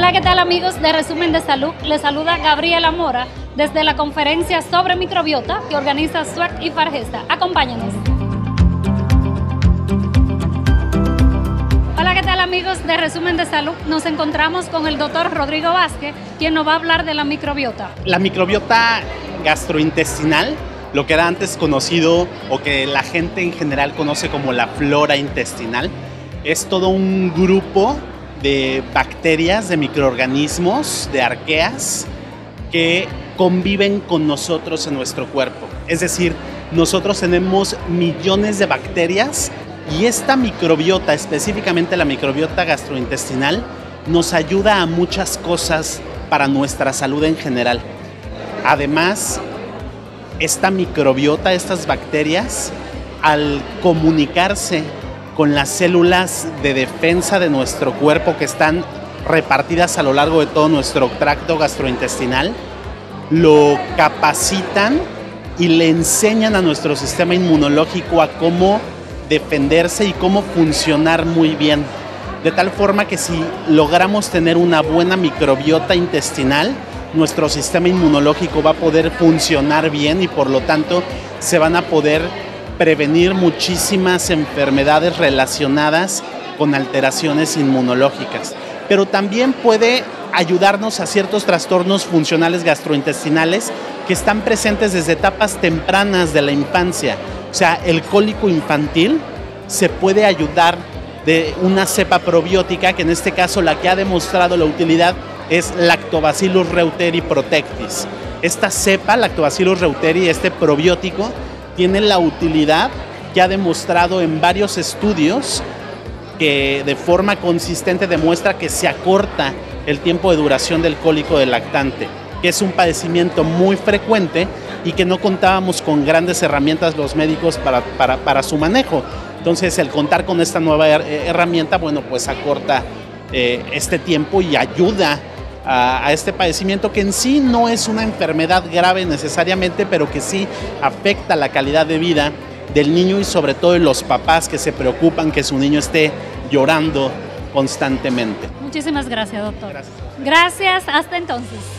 Hola, ¿qué tal amigos de Resumen de Salud? Les saluda Gabriela Mora desde la conferencia sobre microbiota que organiza SWAC y Fargesta. Acompáñanos. Hola, ¿qué tal amigos de Resumen de Salud? Nos encontramos con el doctor Rodrigo Vázquez, quien nos va a hablar de la microbiota. La microbiota gastrointestinal, lo que era antes conocido o que la gente en general conoce como la flora intestinal, es todo un grupo de bacterias, de microorganismos, de arqueas que conviven con nosotros en nuestro cuerpo. Es decir, nosotros tenemos millones de bacterias y esta microbiota, específicamente la microbiota gastrointestinal, nos ayuda a muchas cosas para nuestra salud en general. Además, esta microbiota, estas bacterias, al comunicarse con las células de defensa de nuestro cuerpo que están repartidas a lo largo de todo nuestro tracto gastrointestinal, lo capacitan y le enseñan a nuestro sistema inmunológico a cómo defenderse y cómo funcionar muy bien. De tal forma que si logramos tener una buena microbiota intestinal, nuestro sistema inmunológico va a poder funcionar bien y por lo tanto se van a poder prevenir muchísimas enfermedades relacionadas con alteraciones inmunológicas. Pero también puede ayudarnos a ciertos trastornos funcionales gastrointestinales que están presentes desde etapas tempranas de la infancia. O sea, el cólico infantil se puede ayudar de una cepa probiótica, que en este caso la que ha demostrado la utilidad es Lactobacillus reuteri protectis. Esta cepa, Lactobacillus reuteri, este probiótico, tiene la utilidad que ha demostrado en varios estudios que de forma consistente demuestra que se acorta el tiempo de duración del cólico del lactante, que es un padecimiento muy frecuente y que no contábamos con grandes herramientas los médicos para su manejo. Entonces, el contar con esta nueva herramienta, bueno, pues acorta este tiempo y ayuda a este padecimiento que en sí no es una enfermedad grave necesariamente, pero que sí afecta la calidad de vida del niño y sobre todo de los papás que se preocupan que su niño esté llorando constantemente. Muchísimas gracias, doctor. Gracias. Gracias, hasta entonces.